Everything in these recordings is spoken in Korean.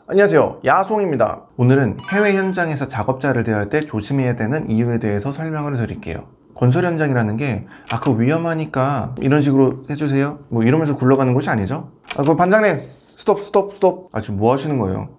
안녕하세요, 야송입니다. 오늘은 해외 현장에서 작업자를 대할 때 조심해야 되는 이유에 대해서 설명을 드릴게요. 건설 현장이라는 게 그거 위험하니까 이런 식으로 해주세요 뭐 이러면서 굴러가는 곳이 아니죠. 그 반장님 스톱. 지금 뭐 하시는 거예요?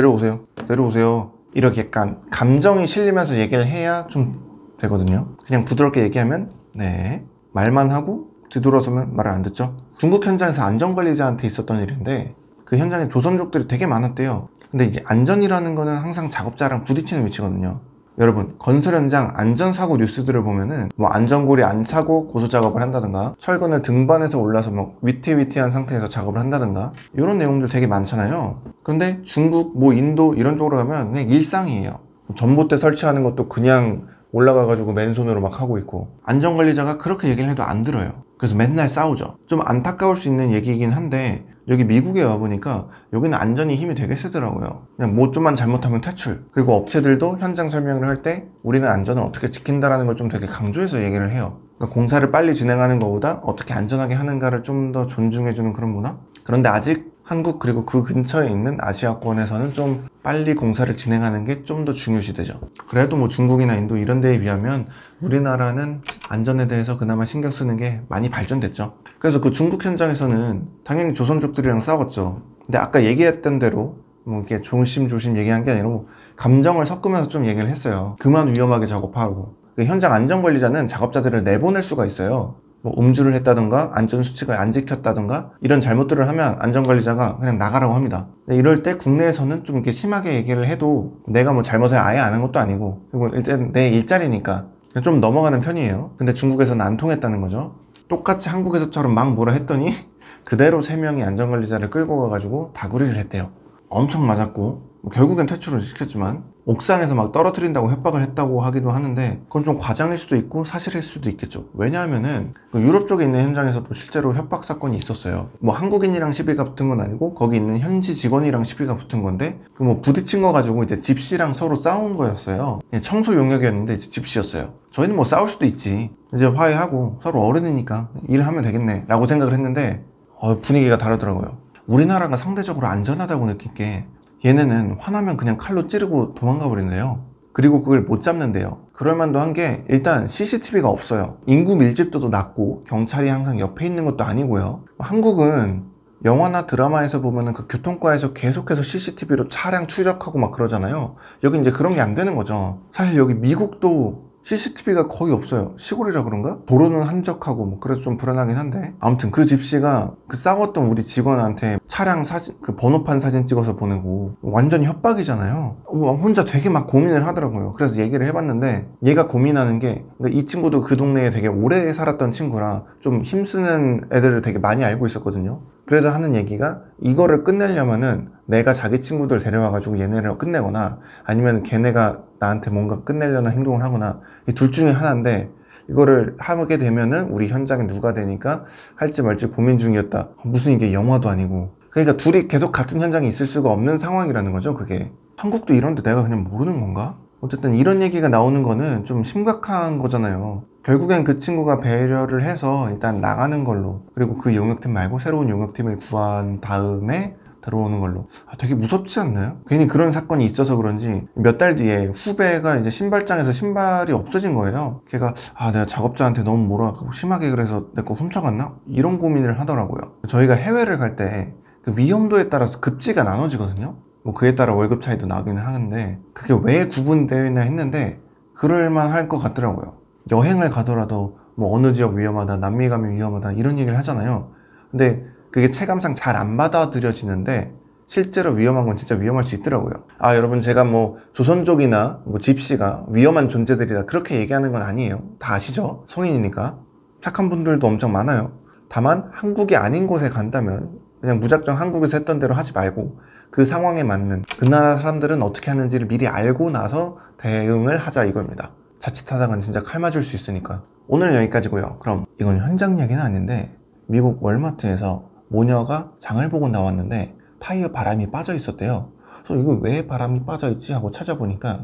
내려오세요. 이렇게 약간 감정이 실리면서 얘기를 해야 좀 되거든요. 그냥 부드럽게 얘기하면 네 말만 하고 뒤돌아서면 말을 안 듣죠. 중국 현장에서 안전관리자한테 있었던 일인데 그 현장에 조선족들이 되게 많았대요. 근데 이제 안전이라는 거는 항상 작업자랑 부딪히는 위치거든요. 여러분, 건설 현장 안전사고 뉴스들을 보면은 뭐 안전고리 안 차고 고소작업을 한다든가 철근을 등반해서 올라서 막 위태위태한 상태에서 작업을 한다든가 이런 내용들 되게 많잖아요. 그런데 중국, 뭐 인도 이런 쪽으로 가면 그냥 일상이에요. 전봇대 설치하는 것도 그냥 올라가가지고 맨손으로 막 하고 있고, 안전관리자가 그렇게 얘기를 해도 안 들어요. 그래서 맨날 싸우죠. 좀 안타까울 수 있는 얘기이긴 한데 여기 미국에 와보니까 여기는 안전이 힘이 되게 세더라고요. 그냥 뭐 좀만 잘못하면 퇴출. 그리고 업체들도 현장 설명을 할 때 우리는 안전을 어떻게 지킨다라는 걸 좀 되게 강조해서 얘기를 해요. 그러니까 공사를 빨리 진행하는 것보다 어떻게 안전하게 하는가를 좀 더 존중해주는 그런 문화? 그런데 아직 한국 그리고 그 근처에 있는 아시아권에서는 좀 빨리 공사를 진행하는 게 좀 더 중요시되죠. 그래도 뭐 중국이나 인도 이런 데에 비하면 우리나라는 안전에 대해서 그나마 신경 쓰는 게 많이 발전됐죠. 그래서 그 중국 현장에서는 당연히 조선족들이랑 싸웠죠. 근데 아까 얘기했던 대로 뭐 이렇게 조심 얘기한 게 아니라 뭐 감정을 섞으면서 좀 얘기를 했어요. 그만 위험하게 작업하고. 그 현장 안전관리자는 작업자들을 내보낼 수가 있어요. 뭐 음주를 했다든가 안전수칙을 안 지켰다든가 이런 잘못들을 하면 안전관리자가 그냥 나가라고 합니다. 근데 이럴 때 국내에서는 좀 이렇게 심하게 얘기를 해도 내가 뭐 잘못을 아예 안 한 것도 아니고 그리고 일단 내 일자리니까 좀 넘어가는 편이에요. 근데 중국에서는 안 통했다는 거죠. 똑같이 한국에서처럼 막 뭐라 했더니 그대로 3명이 안전관리자를 끌고 가가지고 다구리를 했대요. 엄청 맞았고 결국엔 퇴출을 시켰지만 옥상에서 막 떨어뜨린다고 협박을 했다고 하기도 하는데 그건 좀 과장일 수도 있고 사실일 수도 있겠죠. 왜냐하면은 그 유럽 쪽에 있는 현장에서도 실제로 협박 사건이 있었어요. 뭐 한국인이랑 시비가 붙은 건 아니고 거기 있는 현지 직원이랑 시비가 붙은 건데 그 뭐 부딪힌 거 가지고 이제 집시랑 서로 싸운 거였어요. 청소 용역이었는데 이제 집시였어요. 저희는 뭐 싸울 수도 있지, 이제 화해하고 서로 어른이니까 일하면 되겠네 라고 생각을 했는데 분위기가 다르더라고요. 우리나라가 상대적으로 안전하다고 느낀 게 얘네는 화나면 그냥 칼로 찌르고 도망가 버린대요. 그리고 그걸 못 잡는데요. 그럴만도 한 게 일단 CCTV가 없어요. 인구 밀집도도 낮고 경찰이 항상 옆에 있는 것도 아니고요. 한국은 영화나 드라마에서 보면은 그 교통과에서 계속해서 CCTV로 차량 추적하고 막 그러잖아요. 여기 이제 그런 게 안 되는 거죠. 사실 여기 미국도 CCTV가 거의 없어요. 시골이라 그런가? 도로는 한적하고 뭐 그래서 좀 불안하긴 한데 아무튼 그 집시가 그 싸웠던 우리 직원한테 차량 사진, 그 번호판 사진 찍어서 보내고 완전히 협박이잖아요. 혼자 되게 막 고민을 하더라고요. 그래서 얘기를 해봤는데 얘가 고민하는 게 이 친구도 그 동네에 되게 오래 살았던 친구라 좀 힘쓰는 애들을 되게 많이 알고 있었거든요. 그래서 하는 얘기가 이거를 끝내려면은 내가 자기 친구들 데려와가지고 얘네를 끝내거나 아니면 걔네가 나한테 뭔가 끝내려는 행동을 하거나 이 둘 중에 하나인데 이거를 하게 되면은 우리 현장에 누가 되니까 할지 말지 고민 중이었다. 무슨 이게 영화도 아니고. 그러니까 둘이 계속 같은 현장에 있을 수가 없는 상황이라는 거죠. 그게 한국도 이런데 내가 그냥 모르는 건가? 어쨌든 이런 얘기가 나오는 거는 좀 심각한 거잖아요. 결국엔 그 친구가 배려를 해서 일단 나가는 걸로, 그리고 그 용역팀 말고 새로운 용역팀을 구한 다음에 들어오는 걸로. 되게 무섭지 않나요? 괜히 그런 사건이 있어서 그런지 몇 달 뒤에 후배가 이제 신발장에서 신발이 없어진 거예요. 걔가 내가 작업자한테 너무 뭐라고 심하게 그래서 내 거 훔쳐갔나? 이런 고민을 하더라고요. 저희가 해외를 갈 때 그 위험도에 따라서 급지가 나눠지거든요. 뭐 그에 따라 월급 차이도 나기는 하는데 그게 왜 구분되어 있나 했는데 그럴만 할 것 같더라고요. 여행을 가더라도 뭐 어느 지역 위험하다, 남미 가면 위험하다 이런 얘기를 하잖아요. 근데 그게 체감상 잘 안 받아들여지는데 실제로 위험한 건 진짜 위험할 수 있더라고요. 여러분, 제가 뭐 조선족이나 뭐 집시가 위험한 존재들이다 그렇게 얘기하는 건 아니에요. 다 아시죠? 성인이니까. 착한 분들도 엄청 많아요. 다만 한국이 아닌 곳에 간다면 그냥 무작정 한국에서 했던 대로 하지 말고 그 상황에 맞는 그 나라 사람들은 어떻게 하는지를 미리 알고 나서 대응을 하자 이겁니다. 자칫하다간 진짜 칼 맞을 수 있으니까. 오늘 여기까지고요. 그럼 이건 현장 이야기는 아닌데 미국 월마트에서 모녀가 장을 보고 나왔는데 타이어 바람이 빠져 있었대요. 그래서 이거 왜 바람이 빠져 있지 하고 찾아보니까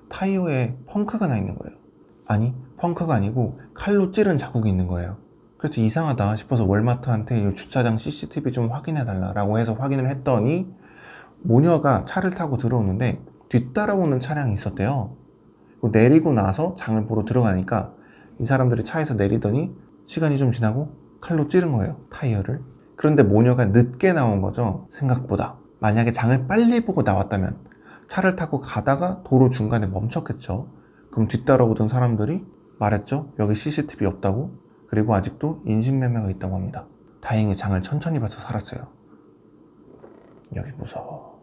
타이어에 펑크가 나 있는 거예요. 아니, 펑크가 아니고 칼로 찌른 자국이 있는 거예요. 그래서 이상하다 싶어서 월마트한테 이 주차장 CCTV 좀 확인해 달라고 해서 확인을 했더니 모녀가 차를 타고 들어오는데 뒤따라오는 차량이 있었대요. 내리고 나서 장을 보러 들어가니까 이 사람들이 차에서 내리더니 시간이 좀 지나고 칼로 찌른 거예요, 타이어를. 그런데 모녀가 늦게 나온 거죠, 생각보다. 만약에 장을 빨리 보고 나왔다면 차를 타고 가다가 도로 중간에 멈췄겠죠. 그럼 뒤따라오던 사람들이 말했죠, 여기 CCTV 없다고. 그리고 아직도 인신매매가 있다고 합니다. 다행히 장을 천천히 봐서 살았어요. 여기 무서워.